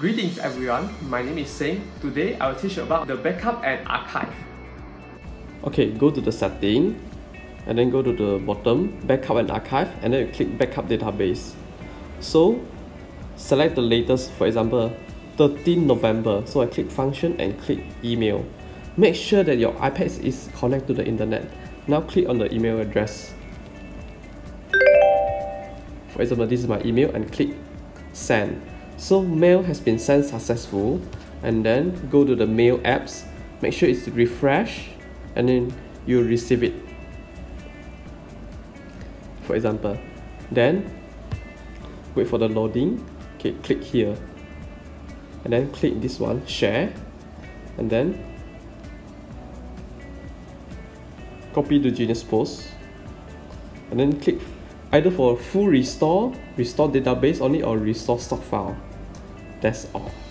Greetings everyone, my name is Seng. Today I will teach you about the backup and archive. Okay, go to the setting and then go to the bottom, backup and archive, and then you click backup database. So select the latest, for example 13 November. So I click function and click email. Make sure that your iPad is connected to the internet. Now click on the email address. For example, this is my email, and click send. So mail has been sent successful, and then go to the mail apps, make sure it's refresh, and then you receive it. For example, then wait for the loading. Okay, click here, and then click this one, share, and then copy to Genius Post, and then click either for full restore database only, or restore stock file. That's all.